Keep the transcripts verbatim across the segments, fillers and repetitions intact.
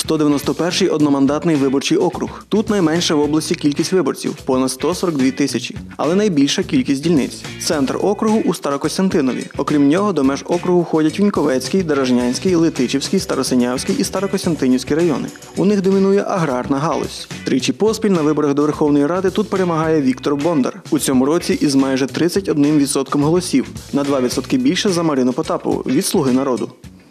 сто дев'яносто перший одномандатний виборчий округ. Тут найменша в області кількість виборців – понад сто сорок дві тисячі, але найбільша кількість дільниць. Центр округу у Старокостянтинові. Окрім нього, до меж округу входять Віньковецький, Дорожнянський, Летичівський, Старосинявський і Старокостянтинівський райони. У них домінує аграрна галузь. Тричі поспіль на виборах до Верховної Ради тут перемагає Віктор Бондар. У цьому році із майже тридцять одним відсотком голосів, на два відсотки більше за Марину Потапову від «Слуги народу».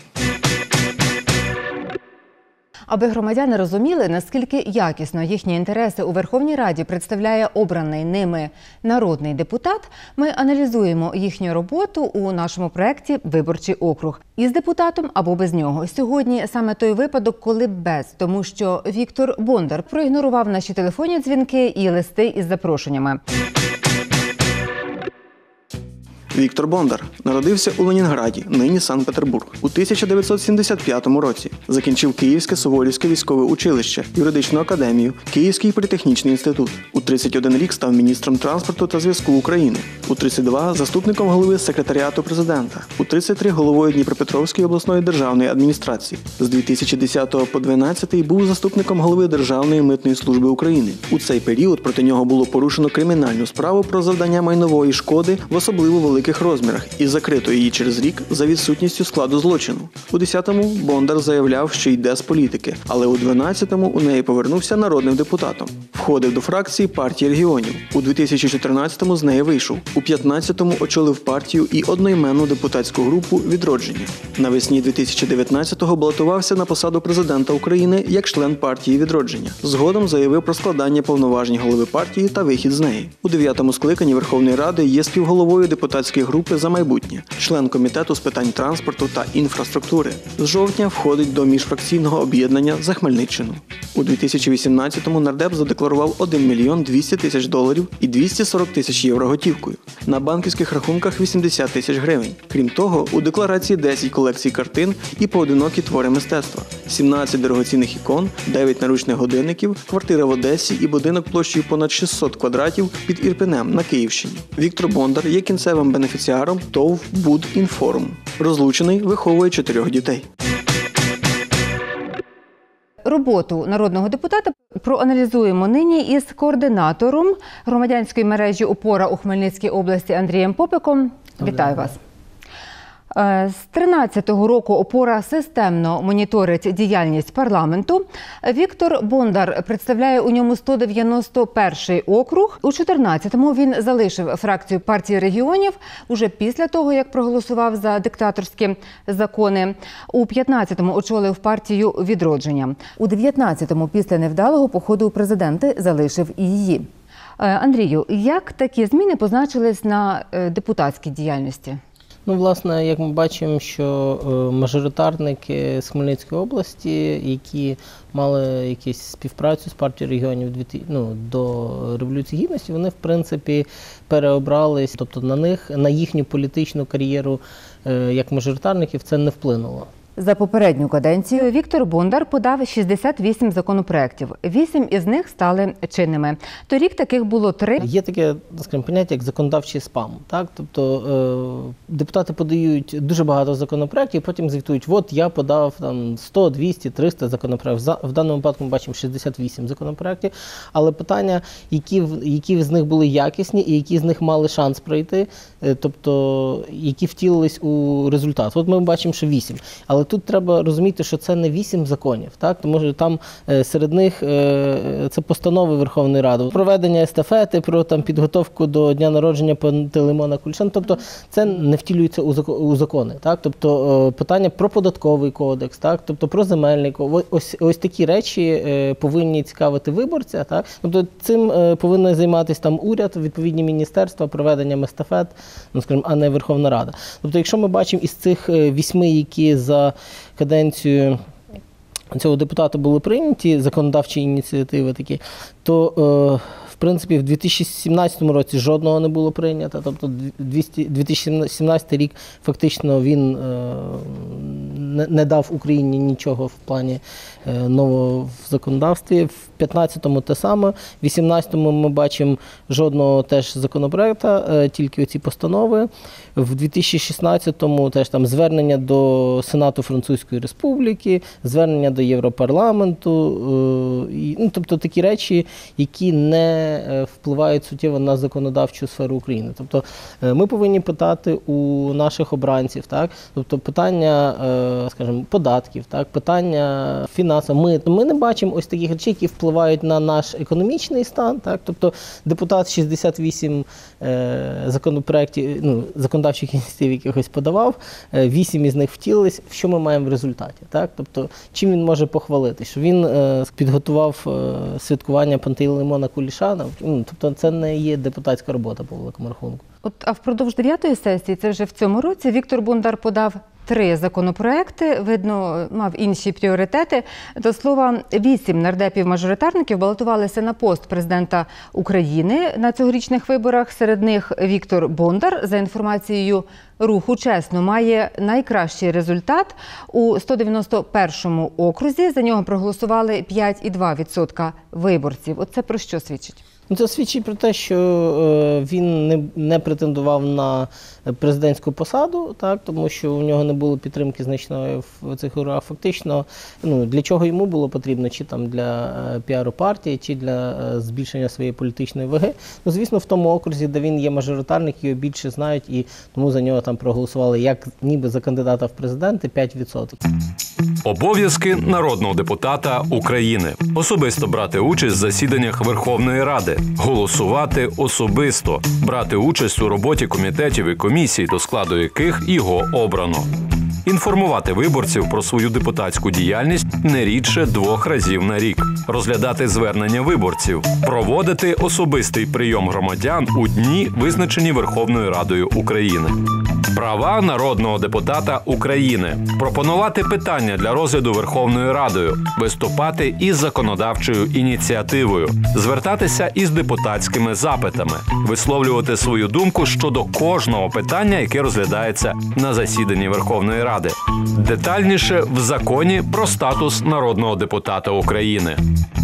Аби громадяни розуміли, наскільки якісно їхні інтереси у Верховній Раді представляє обраний ними народний депутат, ми аналізуємо їхню роботу у нашому проєкті «Виборчий округ». Із депутатом або без нього. Сьогодні саме той випадок, коли без, тому що Віктор Бондар проігнорував наші телефонні дзвінки і листи із запрошеннями. Віктор Бондар народився у Ленінграді, нині Санкт-Петербург, у тисяча дев'ятсот сімдесят п'ятому році. Закінчив Київське Суворівське військове училище, юридичну академію, Київський політехнічний інститут. У тридцять один рік став міністром транспорту та зв'язку України. У тридцять два – заступником голови секретаріату президента. У тридцять три – головою Дніпропетровської обласної державної адміністрації. З дві тисячі десятого по дванадцятий був заступником голови Державної митної служби України. У цей період проти нього було порушено кримінальну справу про завдання майнової шкоди в особливо великих розмірах і закрито її через рік за відсутністю складу злочину. У десятому Бондар заявляв, що йде з політики, але у дванадцятому у неї повернувся народним депутатом. Входив до фракції партії регіонів. У дві тисячі чотирнадцятому з неї вийшов. У п'ятнадцятому очолив партію і одноіменну депутатську групу «Відродження». Навесні дві тисячі дев'ятнадцятого балотувався на посаду президента України як член партії «Відродження». Згодом заявив про складання повноважень голови партії та вихід з неї. У дев'ятому скликанні Верховної Ради є співголовою депутатської групи «За майбутнє», член комітету з питань транспорту та інфраструктури. З жовтня входить до міжфракційного об'єднання «За Хмельниччину». У дві тисячі вісімнадцятому нардеп задекларував один мільйон двісті тисяч доларів і двісті сорок тисяч євро готівкою. На банківських рахунках вісімдесят тисяч гривень. Крім того, у декларації десять колекцій картин і поодинокі твори мистецтва, сімнадцять дорогоцінних ікон, дев'ять наручних годинників, квартира в Одесі і будинок площею понад шістсот квадратів під Ірпенем на Київщині. Віктор Бондар є кінцевим бенефіціаром ТОВ «Будінформ». Розлучений, виховує чотирьох дітей. Роботу народного депутата проаналізуємо нині із координатором громадянської мережі «Опора» у Хмельницькій області Андрієм Попиком. Вітаю вас. З тринадцятого року «Опора» системно моніторить діяльність парламенту. Віктор Бондар представляє у ньому сто дев'яносто перший округ. У чотирнадцятому він залишив фракцію партії регіонів уже після того, як проголосував за диктаторські закони. У п'ятнадцятому очолив партію «Відродження». У дев'ятнадцятому після невдалого походу у президенти залишив і її. Андрію, як такі зміни позначились на депутатській діяльності? Ну, власне, як ми бачимо, що мажоритарники з Хмельницької області, які мали якусь співпрацю з партією регіонів ну, до Революції Гідності, вони, в принципі, переобрались, тобто на них, на їхню політичну кар'єру як мажоритарників це не вплинуло. За попередню каденцію Віктор Бондар подав шістдесят вісім законопроєктів. Вісім із них стали чинними. Торік таких було три. Є таке, скажімо, поняття, як законодавчий спам. Так? Тобто е, депутати подають дуже багато законопроєктів, потім звітують, от я подав там, сто, двісті, триста законопроєктів. В даному випадку ми бачимо шістдесят вісім законопроєктів. Але питання, які, які з них були якісні і які з них мали шанс пройти, е, тобто які втілились у результат. От ми бачимо, що вісім. Але тут треба розуміти, що це не вісім законів, так? Тому що там е, серед них е, це постанови Верховної Ради, проведення естафети, про там, підготовку до дня народження Пантелеймона Куліша. Тобто це не втілюється у, закон, у закони. Так? Тобто е, питання про податковий кодекс, так? Тобто про земельний кодекс. Ось, ось такі речі е, повинні цікавити виборця. Так? Тобто цим е, повинен займатися там уряд, відповідні міністерства, проведенням естафет, ну, скажімо, а не Верховна Рада. Тобто якщо ми бачимо із цих вісьми, які за каденцію цього депутата були прийняті, законодавчі ініціативи такі, то, е, в принципі, в дві тисячі сімнадцятому році жодного не було прийнято. Тобто дві тисячі сімнадцятий рік фактично він е, не, не дав Україні нічого в плані е, нового в законодавстві. В п'ятнадцятому те саме, в вісімнадцятому ми бачимо жодного теж законопроекту, е, тільки оці постанови. В дві тисячі шістнадцятому теж там звернення до Сенату Французької Республіки, звернення до Європарламенту, е, і, ну, тобто такі речі, які не е, впливають суттєво на законодавчу сферу України. Тобто е, ми повинні питати у наших обранців, так? Тобто питання, е, скажімо, податків, так? Питання фінансів. Ми, ми не бачимо ось таких речей, які впливають на наш економічний стан, так? Тобто депутат шістдесят вісім е, законопроєктів, ну, законодавчих ініціатив якихось подавав, вісім із них втілились. Що ми маємо в результаті? Так? Тобто, чим він може похвалити? Що він е, підготував е, святкування Пантелеймона Кулішана? Ну, тобто, це не є депутатська робота по великому рахунку. От, а впродовж дев'ятої сесії, це вже в цьому році, Віктор Бондар подав три законопроекти, видно, мав інші пріоритети. До слова, вісім нардепів-мажоритарників балотувалися на пост президента України на цьогорічних виборах. Серед них Віктор Бондар, за інформацією Руху Чесно, має найкращий результат. У сто дев'яносто першому окрузі за нього проголосували п'ять цілих два десятих відсотка виборців. Оце про що свідчить? Це свідчить про те, що е, він не, не претендував на президентську посаду, так, тому що у нього не було підтримки значної в цих виборах. Фактично, ну, для чого йому було потрібно, чи там для е, піару партії, чи для е, збільшення своєї політичної ваги. Ну, звісно, в тому окрузі, де він є мажоритарник, його більше знають, і тому за нього там проголосували як ніби за кандидата в президенти п'ять відсотків. Обов'язки народного депутата України. Особисто брати участь в засіданнях Верховної Ради. Голосувати особисто. Брати участь у роботі комітетів і комісій, до складу яких його обрано. Інформувати виборців про свою депутатську діяльність не рідше двох разів на рік. Розглядати звернення виборців. Проводити особистий прийом громадян у дні, визначені Верховною Радою України. Права народного депутата України. Пропонувати питання для розгляду Верховною Радою. Виступати із законодавчою ініціативою. Звертатися із депутатськими запитами. Висловлювати свою думку щодо кожного питання, яке розглядається на засіданні Верховної Ради. Детальніше в законі про статус народного депутата України.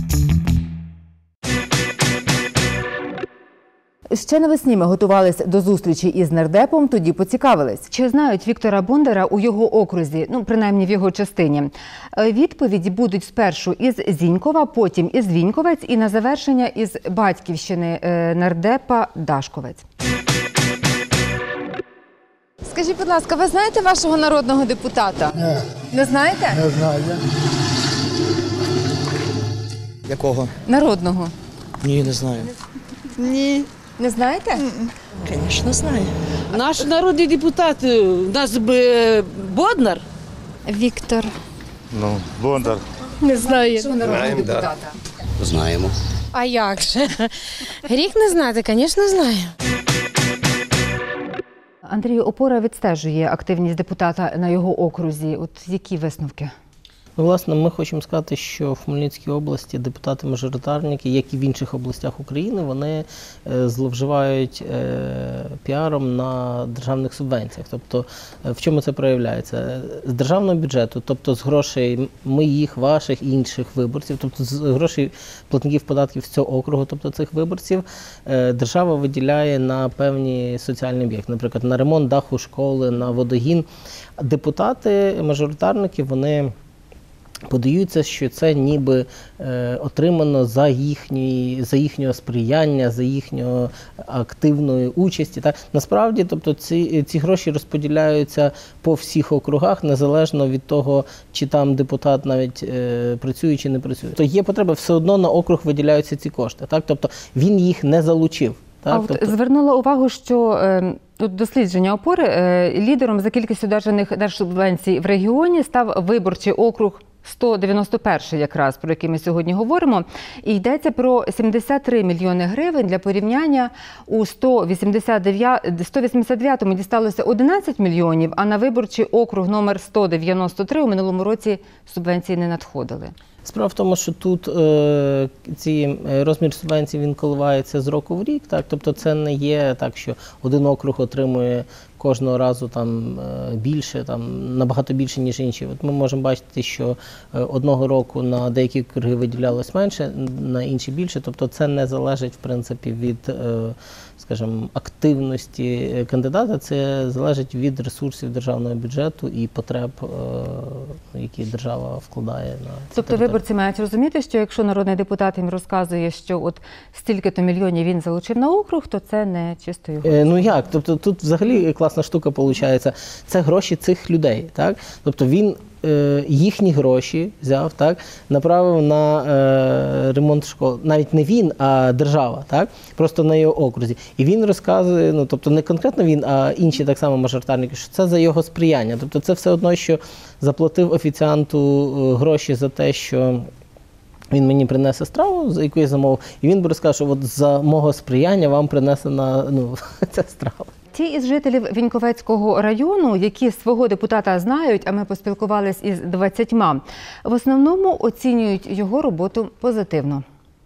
Ще навесні ми готувалися до зустрічі із нардепом, тоді поцікавились, чи знають Віктора Бондара у його окрузі, ну, принаймні в його частині. Відповіді будуть спершу із Зінькова, потім із Віньковець і на завершення із батьківщини нардепа Дашковець. Скажіть, будь ласка, ви знаєте вашого народного депутата? Ні. Не знаєте? Не знаю. Якого? Народного. Ні, не знаю. Ні. Не знаєте? Звісно, знаю. Наш народний депутат, у нас би Боднар. Віктор. Ну, Бондар. Не знаю. Вашого народного депутата. Знаємо. А як же? Гріх не знати, звісно, знаю. Андрій, ОПОРА відстежує активність депутата на його окрузі. От які висновки? Ну, власне, ми хочемо сказати, що в Хмельницькій області депутати-мажоритарники, як і в інших областях України, вони е, зловживають е, піаром на державних субвенціях. Тобто, е, в чому це проявляється? З державного бюджету, тобто з грошей моїх, ваших, інших виборців, тобто з грошей платників податків з цього округу, тобто цих виборців, е, держава виділяє на певні соціальні об'єкти, наприклад, на ремонт даху школи, на водогін. Депутати-мажоритарники, вони подаються, що це ніби е, отримано за, їхньої, за їхнього сприяння, за їхньої активної участі. Так? Насправді, тобто, ці, ці гроші розподіляються по всіх округах, незалежно від того, чи там депутат навіть е, працює, чи не працює. То є потреба, все одно на округ виділяються ці кошти. Так? Тобто, він їх не залучив. Так? А от Тобто... звернула увагу, що е, дослідження ОПОРи, е, лідером за кількістю одержаних держсубвенцій в регіоні став виборчий округ сто дев'яносто перший, якраз, про який ми сьогодні говоримо. І йдеться про сімдесят три мільйони гривень. Для порівняння, у сто вісімдесят дев'ятому дісталося одинадцять мільйонів, а на виборчий округ номер сто дев'яносто три у минулому році субвенції не надходили. Справа в тому, що тут е, ці розмір субвенцій, він коливається з року в рік, так? Тобто це не є так, що один округ отримує кожного разу там більше, там набагато більше, ніж інші. От ми можемо бачити, що одного року на деякі округи виділялось менше, на інші більше. Тобто це не залежить, в принципі, від, скажімо, активності кандидата, це залежить від ресурсів державного бюджету і потреб, які держава вкладає на це. Тобто виборці мають розуміти, що якщо народний депутат їм розказує, що от стільки-то мільйонів він залучив на округ, то це не чисто його. Е, ну як? Тобто тут взагалі класна штука виходить. Це гроші цих людей, так? Тобто він е, їхні гроші взяв, так, направив на е, ремонт школи. Навіть не він, а держава, так? Просто на його окрузі. І він розказує, ну тобто не конкретно він, а інші так само мажоритарники, що це за його сприяння. Тобто це все одно, що заплатив офіціанту гроші за те, що він мені принесе страву, за яку я замовив, і він би розказав, що от за мого сприяння вам принесена, ну, ця страва. Ті із жителів Віньковецького району, які свого депутата знають, а ми поспілкувалися із двадцятьма, в основному оцінюють його роботу позитивно.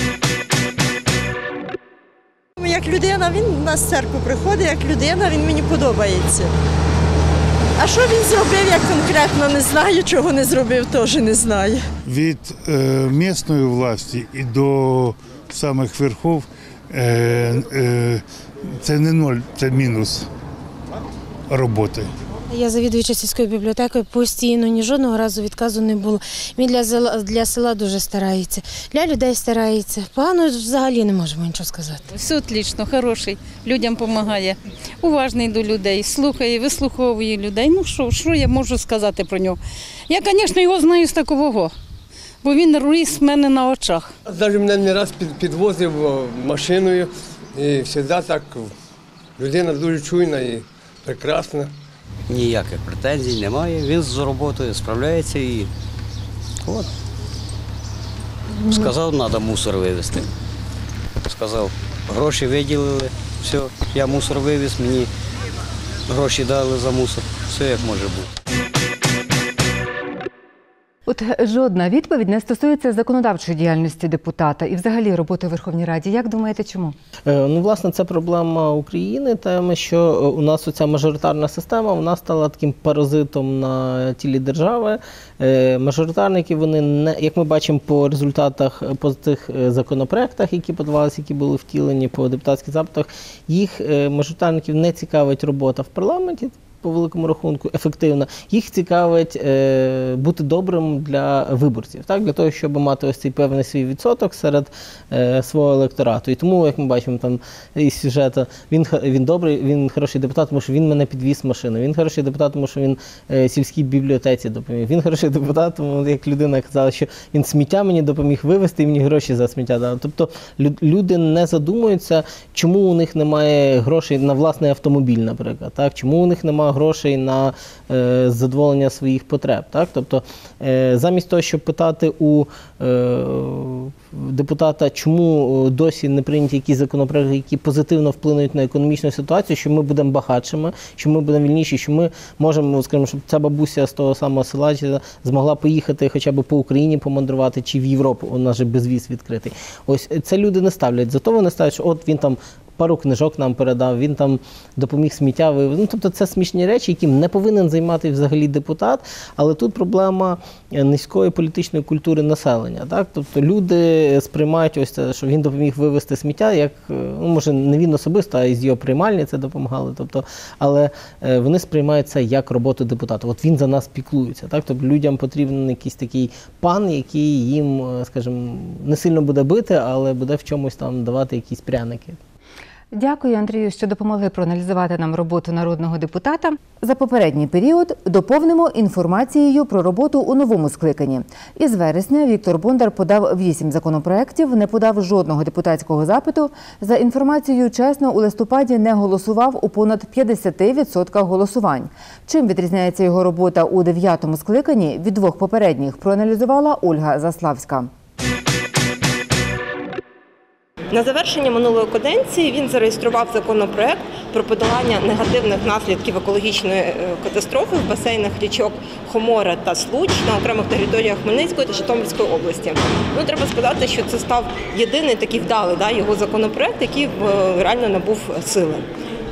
Як людина, він у нас в церкву приходить, як людина, він мені подобається. А що він зробив, як конкретно, не знаю, чого не зробив, теж не знаю. Від е, місцевої власті і до самих верхов е, е, це не ноль, це мінус роботи. Я завідуюча сільською бібліотекою постійно, ні жодного разу відказу не було. Він для села, для села дуже старається, для людей старається. Погано взагалі не можемо нічого сказати. Все отлично, хороший, людям допомагає, уважний до людей, слухає, вислуховує людей. Ну що, що я можу сказати про нього? Я, звісно, його знаю з такого, бо він ріс в мене на очах. Навіть мене не раз підвозив машиною і завжди так, людина дуже чуйна і прекрасна. Ніяких претензій немає, він з роботою справляється і от. Сказав, треба мусор вивезти. Сказав, гроші виділили, все, я мусор вивез, мені гроші дали за мусор, все як може бути. От жодна відповідь не стосується законодавчої діяльності депутата і взагалі роботи у Верховній Раді. Як думаєте, чому? Ну, власне, це проблема України, теми, що у нас оця мажоритарна система, вона стала таким паразитом на тілі держави. Мажоритарники, вони, не, як ми бачимо по результатах, по тих законопроектах, які подавалися, які були втілені по депутатських запитах, їх мажоритарників не цікавить робота в парламенті, по великому рахунку, ефективна. Їх цікавить е, бути добрим для виборців, так? Для того, щоб мати ось цей певний свій відсоток серед е, свого електорату. І тому, як ми бачимо там із сюжету, він, він добрий, він хороший депутат, тому що він мене підвіз машину. Він хороший депутат, тому що він е, сільській бібліотеці допоміг. Він хороший депутат, тому, як людина казала, що він сміття мені допоміг вивезти і мені гроші за сміття дав. Тобто люди не задумуються, чому у них немає грошей на власний автомобіль, наприклад, так? Чому у них немає грошей на е, задоволення своїх потреб. Так? Тобто, е, замість того, щоб питати у е, депутата, чому досі не прийняті якісь законопроекти, які позитивно вплинуть на економічну ситуацію, що ми будемо багатшими, що ми будемо вільніші, що ми можемо, скажімо, щоб ця бабуся з того самого села змогла поїхати хоча б по Україні помандрувати, чи в Європу, у нас же безвіз відкритий. Ось це люди не ставлять. Зато вони ставлять, що от він там пару книжок нам передав, він там допоміг сміття вивезти. Ну, тобто це смішні речі, яким не повинен займатися взагалі депутат, але тут проблема низької політичної культури населення. Так? Тобто люди сприймають ось це, що він допоміг вивезти сміття, як, ну, може, не він особисто, а із його приймальні це допомагали, тобто, але вони сприймають це як роботу депутата. От він за нас піклується. Так? Тобто людям потрібен якийсь такий пан, який їм, скажімо, не сильно буде бити, але буде в чомусь там давати якісь пряники. Дякую, Андрію, що допомогли проаналізувати нам роботу народного депутата. За попередній період доповнимо інформацією про роботу у новому скликанні. Із вересня Віктор Бондар подав вісім законопроєктів, не подав жодного депутатського запиту. За інформацією чесно, у листопаді не голосував у понад п'ятдесяти відсотках голосувань. Чим відрізняється його робота у дев'ятому скликанні від двох попередніх, проаналізувала Ольга Заславська. На завершення минулої каденції він зареєстрував законопроект про подолання негативних наслідків екологічної катастрофи в басейнах річок Хомора та Случ на окремих територіях Хмельницької та Житомирської області. Ну, треба сказати, що це став єдиний такий вдалий да, його законопроект, який реально набув сили.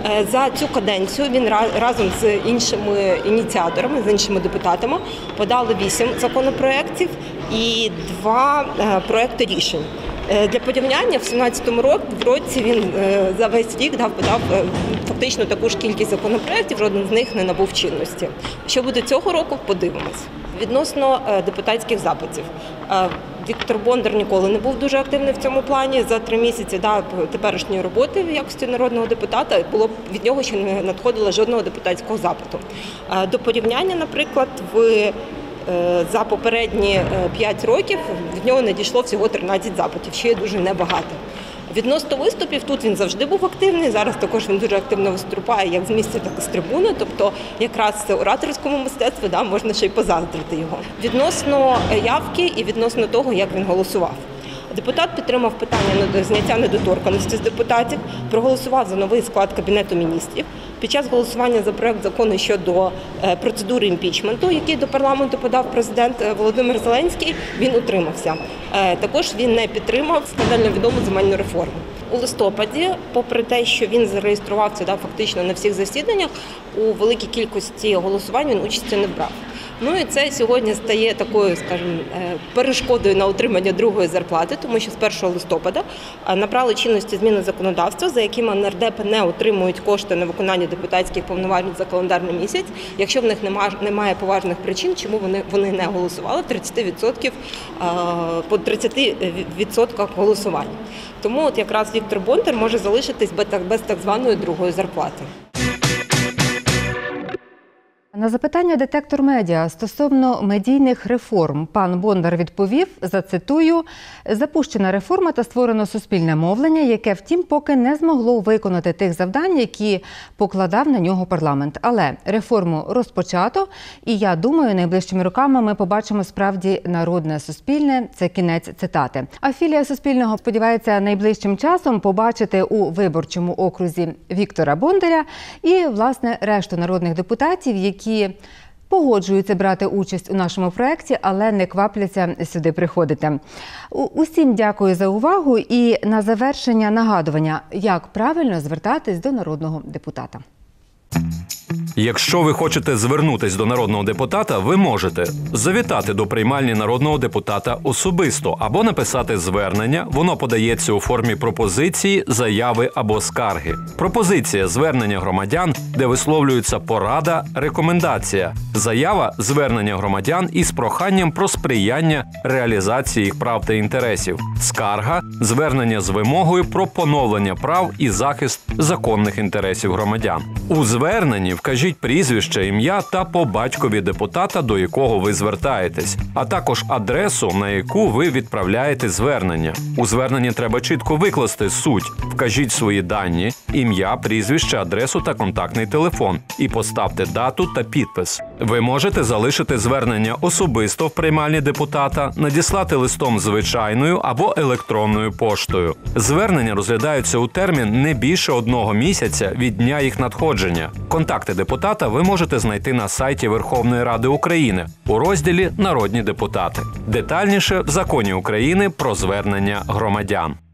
За цю каденцію він разом з іншими ініціаторами, з іншими депутатами подали вісім законопроєктів і два проекти рішень. Для порівняння, в сімнадцятому році він за весь рік дав, подав фактично таку ж кількість законопроєктів, жоден з них не набув чинності. Що буде цього року, подивимось. Відносно депутатських запитів. Віктор Бондар ніколи не був дуже активний в цьому плані. За три місяці да, теперішньої роботи в якості народного депутата було від нього ще не надходило жодного депутатського запиту. До порівняння, наприклад, в за попередні п'ять років від нього надійшло всього тринадцять запитів, що є дуже небагато. Відносно виступів, тут він завжди був активний, зараз також він дуже активно виступає як з місця, так і з трибуни, тобто якраз це ораторському мистецтву да, можна ще й позаздрити його. Відносно явки і відносно того, як він голосував. Депутат підтримав питання зняття недоторканності з депутатів, проголосував за новий склад Кабінету міністрів. Під час голосування за проект закону щодо процедури імпічменту, який до парламенту подав президент Володимир Зеленський, він утримався. Також він не підтримав скандально відому земельну реформу. У листопаді, попри те, що він зареєструвався да, фактично на всіх засіданнях, у великій кількості голосувань він участі не брав. Ну і це сьогодні стає такою, скажімо, перешкодою на отримання другої зарплати, тому що з першого листопада набрали чинності зміни законодавства, за якими нардепи не отримують кошти на виконання депутатських повноважень за календарний місяць, якщо в них немає поважних причин, чому вони, вони не голосували тридцять відсотків, по тридцяти відсотках голосувань. Тому от якраз Віктор Бондар може залишитись без так званої другої зарплати. На запитання «Детектор Медіа» стосовно медійних реформ пан Бондар відповів, зацитую, «Запущена реформа та створено суспільне мовлення, яке, втім, поки не змогло виконати тих завдань, які покладав на нього парламент. Але реформу розпочато, і я думаю, найближчими роками ми побачимо справді народне суспільне». Це кінець цитати. А філія Суспільного сподівається найближчим часом побачити у виборчому окрузі Віктора Бондаря і, власне, решту народних депутатів, які які погоджуються брати участь у нашому проєкті, але не квапляться сюди приходити. Усім дякую за увагу і на завершення нагадування, як правильно звертатись до народного депутата. Якщо ви хочете звернутись до народного депутата, ви можете завітати до приймальні народного депутата особисто або написати звернення. Воно подається у формі пропозиції, заяви або скарги. Пропозиція – звернення громадян, де висловлюється порада, рекомендація. Заява – звернення громадян із проханням про сприяння реалізації їх прав та інтересів. Скарга – звернення з вимогою про поновлення прав і захист законних інтересів громадян. У зверненні вкажіть прізвище, ім'я та по батькові депутата, до якого ви звертаєтесь, а також адресу, на яку ви відправляєте звернення. У зверненні треба чітко викласти суть. Вкажіть свої дані, ім'я, прізвище, адресу та контактний телефон і поставте дату та підпис. Ви можете залишити звернення особисто в приймальні депутата, надіслати листом звичайною або електронною поштою. Звернення розглядаються у термін не більше одного місяця від дня їх надходження. Контакти депутата ви можете знайти на сайті Верховної Ради України у розділі «Народні депутати». Детальніше в Законі України про звернення громадян.